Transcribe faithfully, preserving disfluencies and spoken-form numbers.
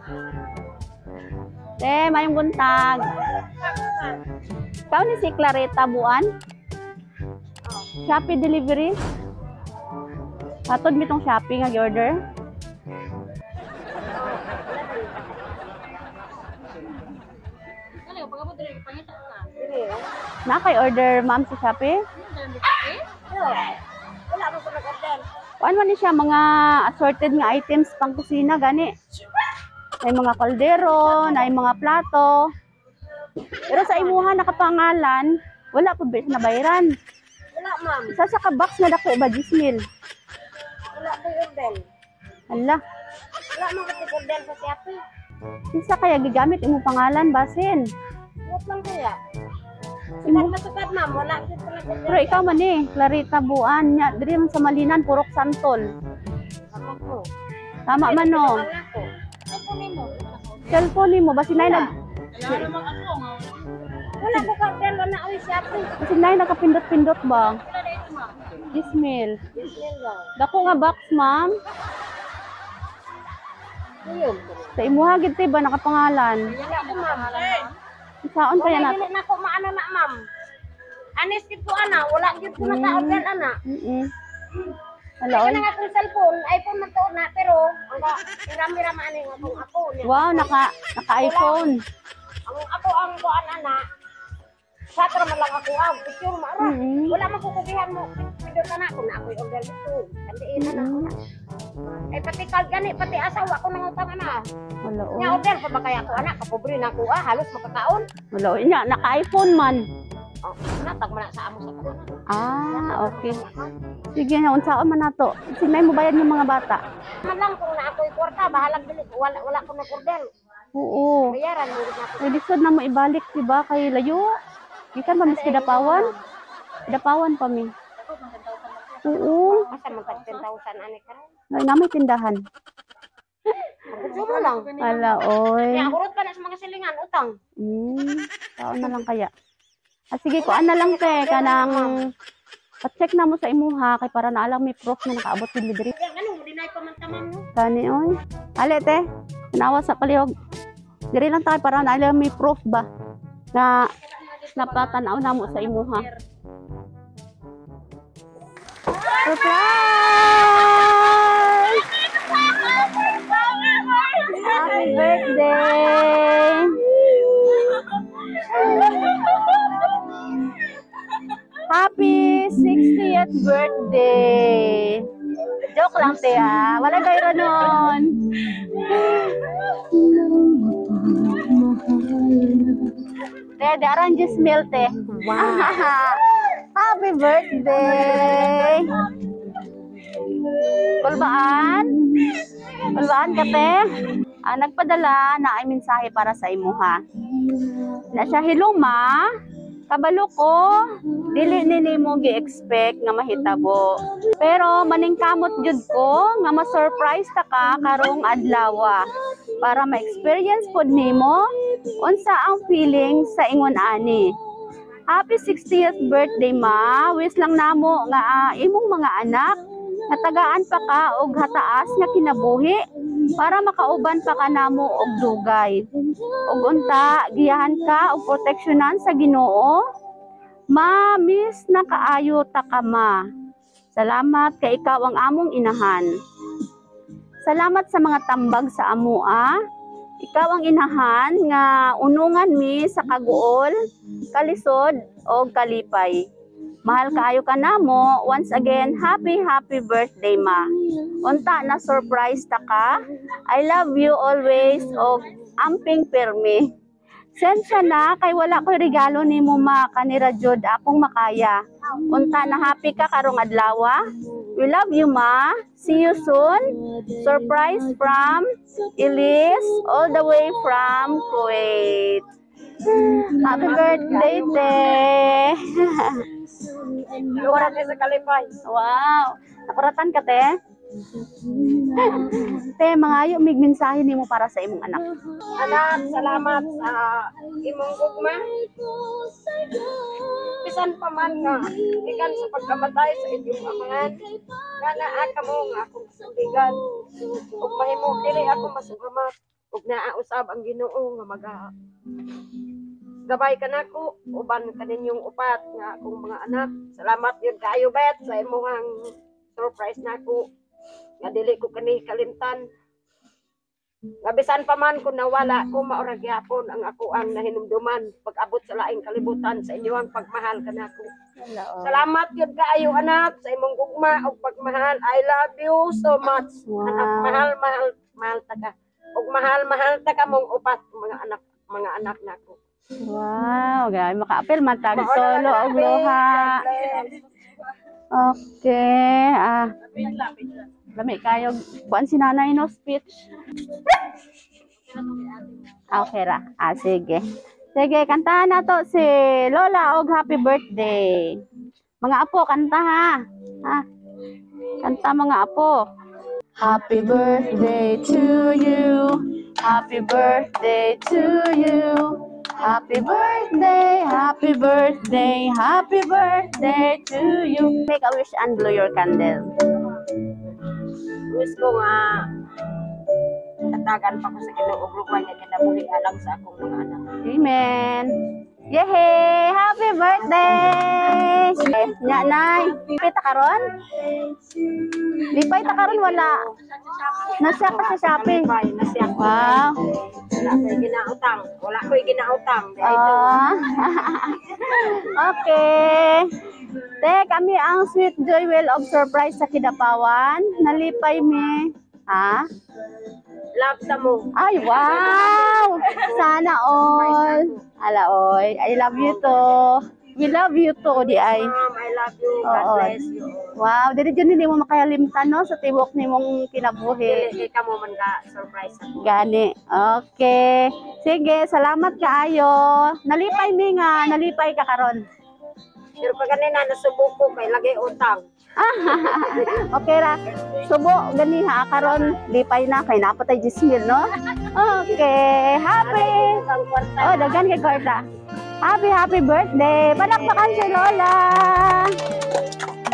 Te, mayong buntag. Ikaw ni si Clareta Buan? Shopee delivery? Hatod mi tong Shopee nga gi-order? Na kay order ma'am sa Shopee? Wala mo ko nag-order. Kuan man ni siya mga assorted nga items pang kusina gani. May mga kaldero, may mga plato. Pero sa imuha nakapangalan, wala pa ba na bayaran? Wala, ma'am. Sa sa ka-box na dako ba Gismil? Wala ko order. Hala, Wala mo ko order sa Shopee. isa kaya gigamit imong pangalan basin. Wala lang kaya. Sukad na sukad, ma'am. Wala ko order. Pero ikaw man eh, Clareta Buan nya, diri man sa Malinan Purok Santol. Ako ko. Tama man no. Wala ko. Ako nimo. Cellphone nimo basin nay nag Wala ko order na oy Shopee. basin nay nakapindot-pindot ba? Gismil. Yes, lang. Dako nga box ma'am. Ayun. Sa imuha gid tay ba nakapangalan? Wala ko, ma'am. Saon kaya Wala na? dili na ko maano na, ma'am. Anis gid ko ana, wala gid ko naka-order ana. Mm. Wala Hala, na nga akong cellphone, iPhone man to na pero ang irami-rami ani nga akong ako. niya. wow, naka naka-iPhone. Ang ako ang kuan ana. Sa tra man lang ako ang picture mo ara. Mm. Wala man kukubihan mo. Video na na ako na ako order dito. Kandiin na na ako na. Ay pati kag gani pati asawa ko nang utang ana. Wala Nya oh. order pa ba kaya ako ana kapobre na ako ah halos makakaon. Wala oh. Nya naka-iPhone man. Oh, natag man na sa amo sa kanan. Ah, okay. Sige na unsaon man nato. Sinay mo bayad ng mga bata. Man lang kung na ako'y kwarta bahalag dili wala wala ko na order. Oo. Bayaran mo na ako. Ay lisod na mo ibalik, di ba? Kay layo. Gikan pa mis kidapawan. Kidapawan pa mi. Oo. Asa man tag ten thousand ani karon. Ay na may tindahan. Gusto mo lang. Ala oy. Kaya urot pa na sa mga silingan utang. Hmm. Taon na lang kaya. Ah, sige ko ana lang te kanang pa-check na mo sa imuha kay para na alam may proof na nakaabot yung delivery. Kaya ano dinay pa man taman no. Kani oy. Ale te. Tanawa sa palihog. Diri lang tayo para na alam may proof ba na napatanaw na mo sa imuha. Surprise! Happy birthday! Happy sixtieth birthday! Joke lang, te, ah. Wala kayo nun. Te, darang just milk, te. Wow! Happy birthday! Kulbaan? Kulbaan ka, te? Ah, nagpadala na ay mensahe para sa imuha. Na siya, hello, ma. Kabalo ko, dili nini mo gi-expect nga mahitabo. Pero maningkamot jud ko nga ma-surprise ta ka karong adlaw para ma-experience pod nimo unsa ang feeling sa ingon ani. Happy sixtieth birthday ma. Wish lang namo nga uh, imong mga anak natagaan pa ka og hataas nga kinabuhi para makauban pa ka namo og dugay. Ug unta giyahan ka og proteksyonan sa Ginoo. Ma, miss na kaayo ta ka ma. Salamat kay ikaw ang among inahan. Salamat sa mga tambag sa amoa. Ikaw ang inahan nga unungan mi sa kaguol, kalisod o kalipay. Mahal kaayo ka namo. Once again, happy happy birthday ma. Unta na surprise ta ka. I love you always og amping permi. Sensya na kay wala ko regalo nimo ma kanira jud akong makaya. Unta na happy ka karong adlaw. We love you ma. See you soon. Surprise from Elise all the way from Kuwait. Happy birthday, te. Wala kay sa kalipay. Wow. Nakuratan ka, te? Te, mangayo mig mensahe nimo para sa imong anak. Anak, salamat sa imong gugma. Bisan pa man nga, ikan sa pagkamatay sa inyong amahan. Nga nga aka mo nga akong suligan. Ug mahimo dili ako masugamat. ug naausab ang Ginoo nga maga gabay ka nako uban kaninyong upat nga akong mga anak. Salamat yun kaayo bet sa imong surprise nako nga dili ko kani kalimtan. Gabisan pa man kung nawala ko maura gyapon ang ako ang nahinumduman pag-abot sa laing kalibutan sa inyong pagmahal kanako. Salamat yun kaayo anak sa imong gugma ug pagmahal. I love you so much. Wow. Anak, mahal mahal mahal ta ka. Ug mahal mahal ta ka mong upat mga anak mga anak nako. Wow, grabe maka-apil matag solo og luha. Okay, ah. Lami kayo kuan si nanay no speech. Okay ra. Ah, sige. Sige, kantahan na to si Lola og happy birthday. Mga apo, kanta ha. Ha? Kanta mga apo. Happy birthday to you. Happy birthday to you. Happy birthday, happy birthday, happy birthday to you. Make a wish and blow your candle. Wish ko nga katagan pa ko sa Ginoo ug rugay nga kinabuhi alang sa akong mga anak. Amen. Yehey! Happy birthday! Eh, nya nay, lipay ta karon? Lipay ta karon wala. Nasya ka sa Shopee. Bye, nasya ko. Wow. Wala ko'y ginautang. Wala ko'y ginautang. Ah. Okay. Te, kami ang Sweet Joy Will of Surprise sa Kidapawan. Nalipay mi. Ha? Love sa mo. Ay, wow! Sana all. Ala, oy. I love you to. We love you to, di ay. Mom, I love you. God Oo. bless you. Wow, dili dyan hindi mo makayalimtan, no? Sa tibok ni mong kinabuhi. Dili ka mo man ka surprise ako. Gani. Okay. Sige, salamat kaayo. Nalipay mi nga, nalipay ka karon. Pero pag ganina, nasubok ko kay lagay utang. Okay ra. Subo gani ha karon lipay na kay napatay Jismil, no? Okay. Happy. Ang kwarta. Oh, dagan kay Corda. Happy happy birthday. Palakpakan si Lola.